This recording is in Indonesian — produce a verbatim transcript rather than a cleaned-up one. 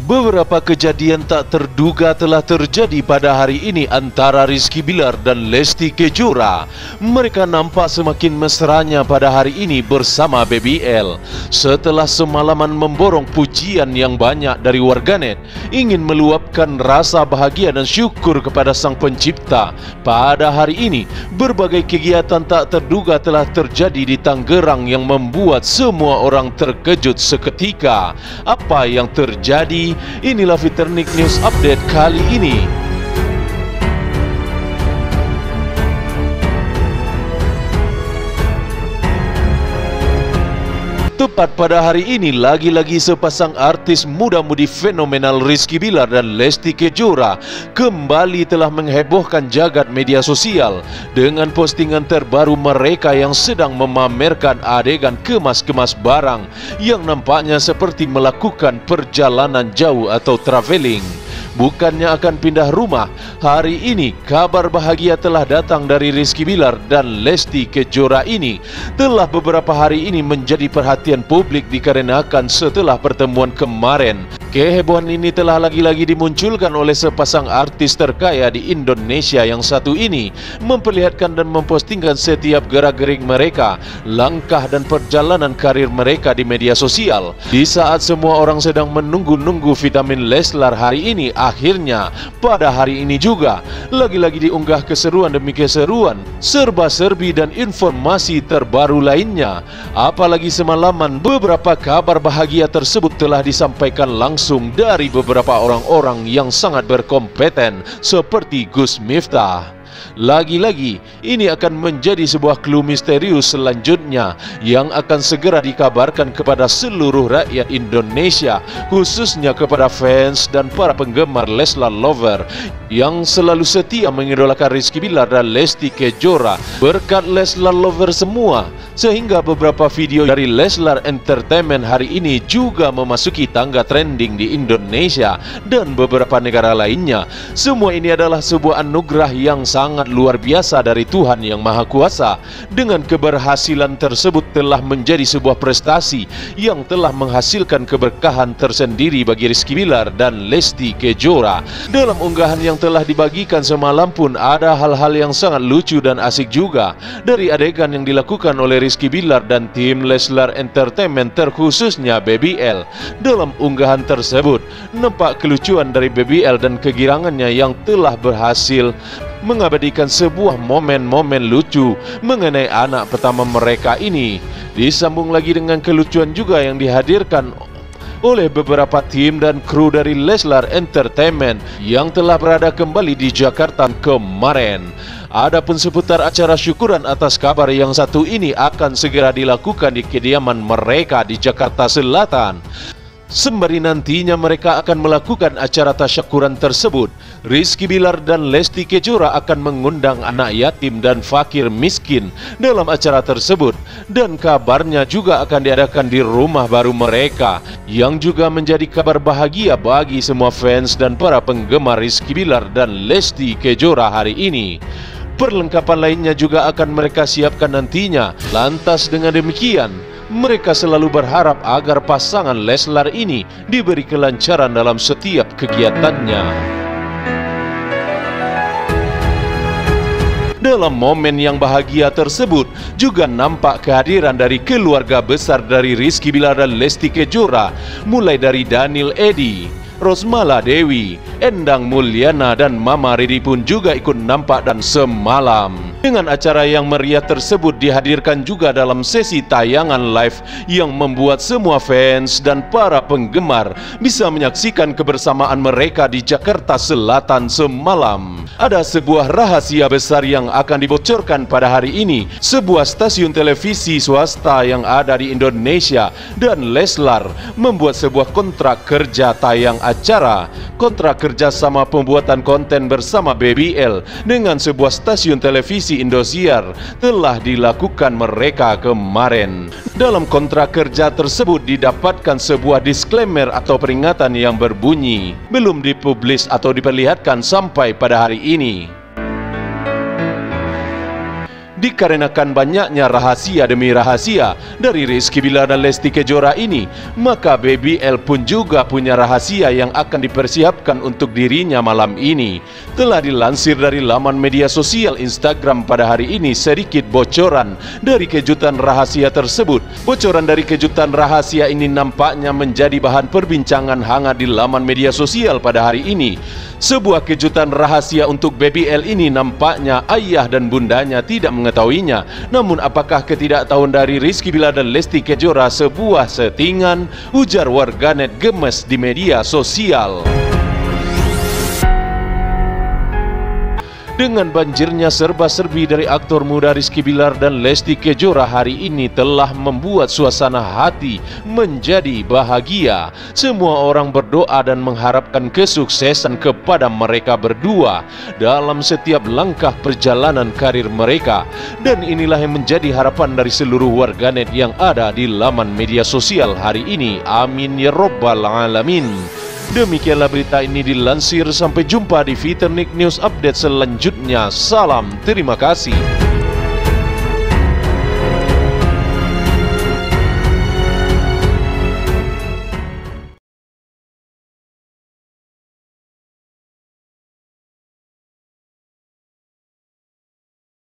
Beberapa kejadian tak terduga telah terjadi pada hari ini antara Rizky Bilar dan Lesti Kejora. Mereka nampak semakin mesranya pada hari ini bersama Baby L. Setelah semalaman memborong pujian yang banyak dari warganet, ingin meluapkan rasa bahagia dan syukur kepada Sang Pencipta. Pada hari ini, berbagai kegiatan tak terduga telah terjadi di Tangerang yang membuat semua orang terkejut seketika. Apa yang terjadi? Inilah Viternik News Update kali ini. Tepat pada hari ini, lagi-lagi sepasang artis muda-mudi fenomenal Rizky Bilar dan Lesti Kejora kembali telah menghebohkan jagat media sosial dengan postingan terbaru mereka yang sedang memamerkan adegan kemas-kemas barang yang nampaknya seperti melakukan perjalanan jauh atau traveling. Bukannya akan pindah rumah, hari ini kabar bahagia telah datang dari Rizky Bilar dan Lesti Kejora ini. Telah beberapa hari ini menjadi perhatian publik dikarenakan setelah pertemuan kemarin. Kehebohan ini telah lagi-lagi dimunculkan oleh sepasang artis terkaya di Indonesia yang satu ini, memperlihatkan dan mempostingkan setiap gerak-gerik mereka, langkah dan perjalanan karir mereka di media sosial. Di saat semua orang sedang menunggu-nunggu vitamin Leslar hari ini, akhirnya pada hari ini juga lagi-lagi diunggah keseruan demi keseruan, serba-serbi dan informasi terbaru lainnya. Apalagi semalaman beberapa kabar bahagia tersebut telah disampaikan langsung dari beberapa orang-orang yang sangat berkompeten seperti Gus Miftah. Lagi-lagi, ini akan menjadi sebuah clue misterius selanjutnya yang akan segera dikabarkan kepada seluruh rakyat Indonesia, khususnya kepada fans dan para penggemar Leslar Lover yang selalu setia mengidolakan Rizky Bilar dan Lesti Kejora. Berkat Leslar Lover semua, sehingga beberapa video dari Leslar Entertainment hari ini juga memasuki tangga trending di Indonesia dan beberapa negara lainnya. Semua ini adalah sebuah anugerah yang sangat luar biasa dari Tuhan Yang Maha Kuasa. Dengan keberhasilan tersebut telah menjadi sebuah prestasi yang telah menghasilkan keberkahan tersendiri bagi Rizky Bilar dan Lesti Kejora. Dalam unggahan yang telah dibagikan semalam pun ada hal-hal yang sangat lucu dan asik juga dari adegan yang dilakukan oleh Rizky Bilar dan tim Leslar Entertainment, terkhususnya Baby L. Dalam unggahan tersebut nampak kelucuan dari Baby L dan kegirangannya yang telah berhasil mengabadikan sebuah momen-momen lucu mengenai anak pertama mereka ini. Disambung lagi dengan kelucuan juga yang dihadirkan oleh beberapa tim dan kru dari Leslar Entertainment yang telah berada kembali di Jakarta kemarin. Adapun seputar acara syukuran atas kabar yang satu ini akan segera dilakukan di kediaman mereka di Jakarta Selatan. Sembari nantinya mereka akan melakukan acara tasyakuran tersebut, Rizky Bilar dan Lesti Kejora akan mengundang anak yatim dan fakir miskin dalam acara tersebut, dan kabarnya juga akan diadakan di rumah baru mereka, yang juga menjadi kabar bahagia bagi semua fans dan para penggemar Rizky Bilar dan Lesti Kejora hari ini. Perlengkapan lainnya juga akan mereka siapkan nantinya. Lantas dengan demikian, mereka selalu berharap agar pasangan Leslar ini diberi kelancaran dalam setiap kegiatannya. Dalam momen yang bahagia tersebut juga nampak kehadiran dari keluarga besar dari Rizky Bilar dan Lesti Kejora, mulai dari Daniel Edi, Rosmala Dewi, Endang Mulyana dan Mama Ridi pun juga ikut nampak dan semalam. Dengan acara yang meriah tersebut dihadirkan juga dalam sesi tayangan live yang membuat semua fans dan para penggemar bisa menyaksikan kebersamaan mereka di Jakarta Selatan semalam. Ada sebuah rahasia besar yang akan dibocorkan pada hari ini. Sebuah stasiun televisi swasta yang ada di Indonesia dan Leslar membuat sebuah kontrak kerja tayang acara. Kontrak kerja sama pembuatan konten bersama Baby L dengan sebuah stasiun televisi Indosiar telah dilakukan mereka kemarin. Dalam kontrak kerja tersebut didapatkan sebuah disclaimer atau peringatan yang berbunyi belum dipublis atau diperlihatkan sampai pada hari ini. Dikarenakan banyaknya rahasia demi rahasia dari Rizky Bilar dan Lesti Kejora ini, maka B B L pun juga punya rahasia yang akan dipersiapkan untuk dirinya malam ini. Telah dilansir dari laman media sosial Instagram pada hari ini sedikit bocoran dari kejutan rahasia tersebut. Bocoran dari kejutan rahasia ini nampaknya menjadi bahan perbincangan hangat di laman media sosial pada hari ini. Sebuah kejutan rahasia untuk B B L ini nampaknya ayah dan bundanya tidak mengetahuinya. Namun apakah ketidaktahuan dari Rizky Bilar dan Lesti Kejora sebuah settingan? Ujar warganet gemes di media sosial. Dengan banjirnya serba-serbi dari aktor muda Rizky Bilar dan Lesti Kejora hari ini telah membuat suasana hati menjadi bahagia. Semua orang berdoa dan mengharapkan kesuksesan kepada mereka berdua dalam setiap langkah perjalanan karir mereka. Dan inilah yang menjadi harapan dari seluruh warganet yang ada di laman media sosial hari ini. Amin ya Rabbal Alamin. Demikianlah berita ini dilansir. Sampai jumpa di Fiturnik News Update selanjutnya. Salam, terima kasih.